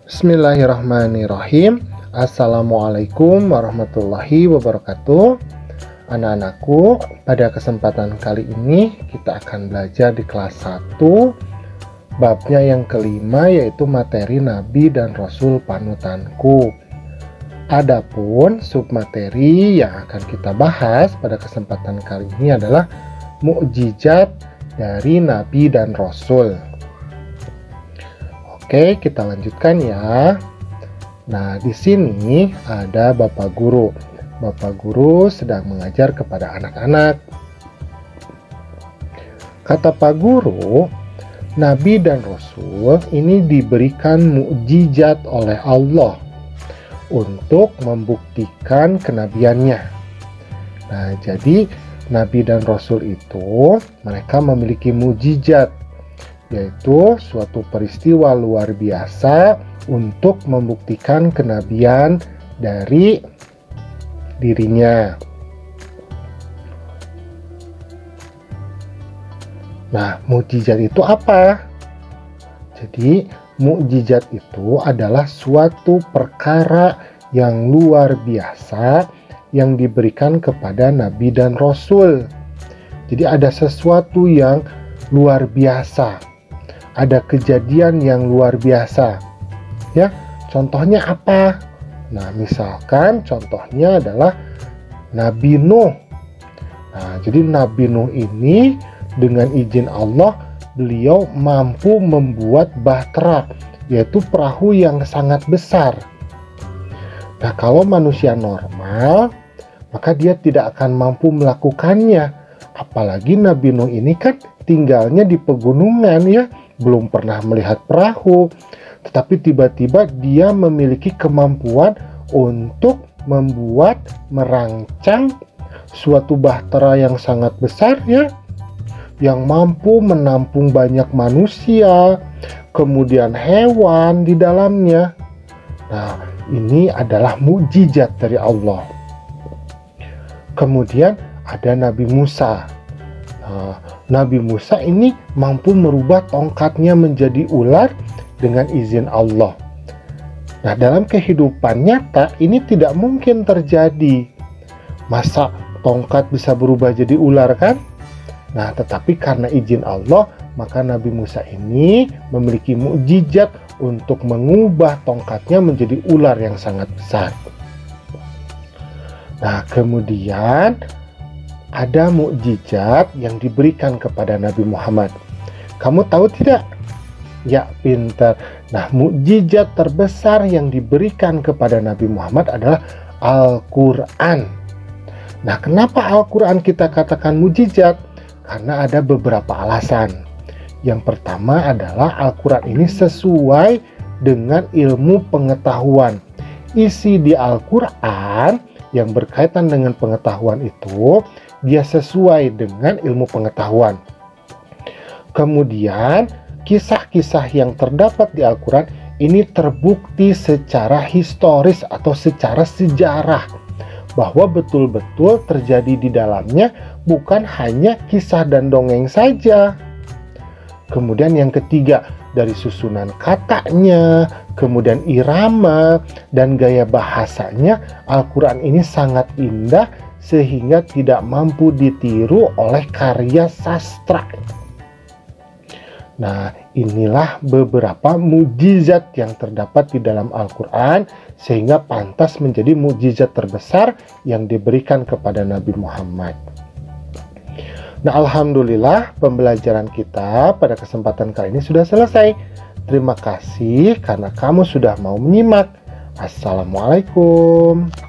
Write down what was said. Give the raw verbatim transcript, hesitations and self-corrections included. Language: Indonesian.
Bismillahirrahmanirrahim. Assalamualaikum warahmatullahi wabarakatuh. Anak-anakku, pada kesempatan kali ini kita akan belajar di kelas satu, babnya yang kelima, yaitu materi Nabi dan Rasul panutanku. Adapun submateri yang akan kita bahas pada kesempatan kali ini adalah mukjizat dari Nabi dan Rasul. Oke, kita lanjutkan ya. Nah, di sini ada Bapak Guru. Bapak Guru sedang mengajar kepada anak-anak. Kata Pak Guru, Nabi dan Rasul ini diberikan mukjizat oleh Allah untuk membuktikan kenabiannya. Nah, jadi Nabi dan Rasul itu mereka memiliki mukjizat, yaitu suatu peristiwa luar biasa untuk membuktikan kenabian dari dirinya. Nah, mukjizat itu apa? Jadi, mukjizat itu adalah suatu perkara yang luar biasa yang diberikan kepada Nabi dan Rasul. Jadi, ada sesuatu yang luar biasa. Ada kejadian yang luar biasa. Ya, contohnya apa? Nah, misalkan contohnya adalah Nabi Nuh. Nah, jadi Nabi Nuh ini dengan izin Allah, beliau mampu membuat bahtera, yaitu perahu yang sangat besar. Nah, kalau manusia normal, maka dia tidak akan mampu melakukannya. Apalagi Nabi Nuh ini kan tinggalnya di pegunungan ya, belum pernah melihat perahu, tetapi tiba-tiba dia memiliki kemampuan untuk membuat, merancang suatu bahtera yang sangat besar ya, yang mampu menampung banyak manusia, kemudian hewan di dalamnya. Nah, ini adalah mukjizat dari Allah. Kemudian ada Nabi Musa. Nah, Nabi Musa ini mampu merubah tongkatnya menjadi ular dengan izin Allah. Nah, dalam kehidupan nyata ini tidak mungkin terjadi. Masa tongkat bisa berubah jadi ular kan? Nah, tetapi karena izin Allah, maka Nabi Musa ini memiliki mukjizat untuk mengubah tongkatnya menjadi ular yang sangat besar. Nah, kemudian ada mukjizat yang diberikan kepada Nabi Muhammad. Kamu tahu tidak? Ya, pintar. Nah, mukjizat terbesar yang diberikan kepada Nabi Muhammad adalah Al-Quran. Nah, kenapa Al-Quran kita katakan mukjizat? Karena ada beberapa alasan. Yang pertama adalah Al-Quran ini sesuai dengan ilmu pengetahuan. Isi di Al-Quran yang berkaitan dengan pengetahuan itu, dia sesuai dengan ilmu pengetahuan. Kemudian, kisah-kisah yang terdapat di Al-Quran ini terbukti secara historis atau secara sejarah, bahwa betul-betul terjadi di dalamnya bukan hanya kisah dan dongeng saja. Kemudian yang ketiga, dari susunan katanya, kemudian irama, dan gaya bahasanya, Al-Quran ini sangat indah sehingga tidak mampu ditiru oleh karya sastra. Nah, inilah beberapa mukjizat yang terdapat di dalam Al-Quran sehingga pantas menjadi mukjizat terbesar yang diberikan kepada Nabi Muhammad. Nah, alhamdulillah pembelajaran kita pada kesempatan kali ini sudah selesai. Terima kasih karena kamu sudah mau menyimak. Assalamualaikum.